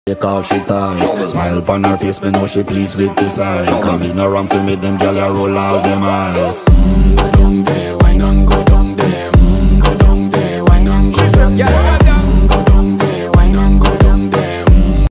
Take all she ties. Smile upon her face, me know she pleased with this eye. Come in around to make them gyal a roll out them eyes. Go down